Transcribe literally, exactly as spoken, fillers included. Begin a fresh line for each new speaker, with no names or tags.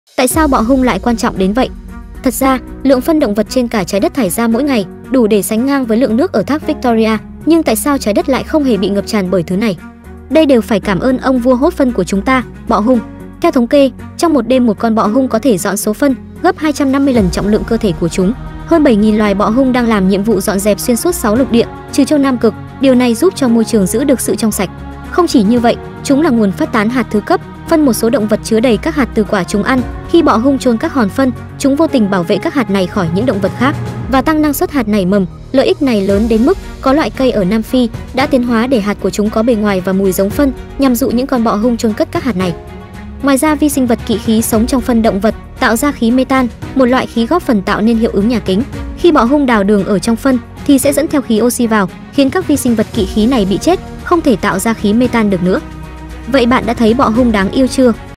Tại sao bọ hung lại quan trọng đến vậy? Thật ra, lượng phân động vật trên cả trái đất thải ra mỗi ngày đủ để sánh ngang với lượng nước ở thác Victoria, nhưng tại sao trái đất lại không hề bị ngập tràn bởi thứ này? Đây đều phải cảm ơn ông vua hốt phân của chúng ta, bọ hung. Theo thống kê, trong một đêm một con bọ hung có thể dọn số phân gấp hai trăm năm mươi lần trọng lượng cơ thể của chúng. Hơn bảy nghìn loài bọ hung đang làm nhiệm vụ dọn dẹp xuyên suốt sáu lục địa, trừ châu Nam Cực. Điều này giúp cho môi trường giữ được sự trong sạch. Không chỉ như vậy, chúng là nguồn phát tán hạt thứ cấp, phân một số động vật chứa đầy các hạt từ quả chúng ăn. Khi bọ hung chôn các hòn phân, chúng vô tình bảo vệ các hạt này khỏi những động vật khác và tăng năng suất hạt nảy mầm. Lợi ích này lớn đến mức có loại cây ở Nam Phi đã tiến hóa để hạt của chúng có bề ngoài và mùi giống phân, nhằm dụ những con bọ hung chôn cất các hạt này. Ngoài ra, vi sinh vật kỵ khí sống trong phân động vật, tạo ra khí metan, một loại khí góp phần tạo nên hiệu ứng nhà kính. Khi bọ hung đào đường ở trong phân thì sẽ dẫn theo khí oxy vào, khiến các vi sinh vật kỵ khí này bị chết, không thể tạo ra khí metan được nữa. Vậy bạn đã thấy bọ hung đáng yêu chưa?